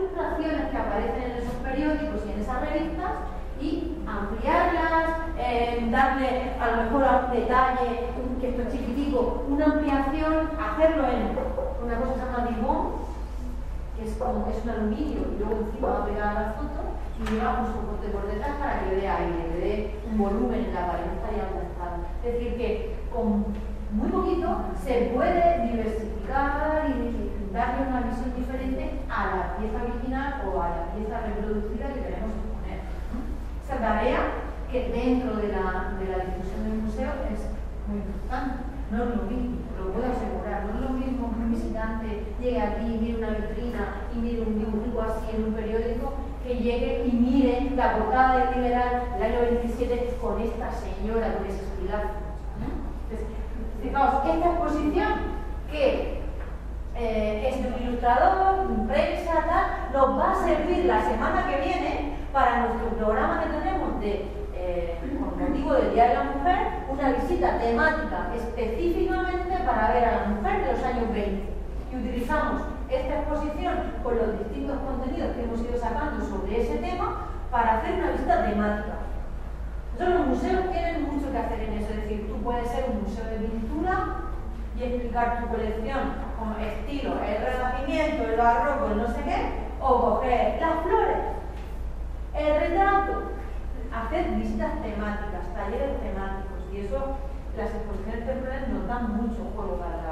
ilustraciones que aparecen en esos periódicos y en esas revistas y ampliarlas, darle a lo mejor a un detalle, que esto es chiquitico, una ampliación, hacerlo en una cosa que se llama dibón, que es un aluminio y luego encima va pegada a la foto y lleva un soporte por detrás para que le dé aire, le dé un volumen en la pared, no estaría aplastado. Es decir, que con muy poquito se puede diversificar y darle una visión diferente a la pieza original o a la pieza reproducida que queremos exponer. Esa tarea que dentro de la difusión del museo es muy importante. No es lo mismo, lo puedo asegurar, no es lo mismo que un visitante llegue aquí y mire una vitrina y mire un dibujo así en un periódico, que llegue y mire la portada del Liberal del año 27 con esta señora con ese estilazo. Entonces, fijaos, esta exposición que es de un ilustrador, de prensa, tal, nos va a servir la semana que viene para nuestro programa que tenemos con motivo del Día de la Mujer, una visita temática específicamente para ver a la mujer de los años 20. Y utilizamos esta exposición con los distintos contenidos que hemos ido sacando sobre ese tema para hacer una visita temática. Entonces los museos tienen mucho que hacer en eso, es decir, tú puedes ser un museo de pintura y explicar tu colección como estilo, el Renacimiento, el Barroco, el no sé qué, o coger las flores, el retrato, hacer visitas temáticas, talleres temáticos, y eso las exposiciones temporales nos dan mucho juego para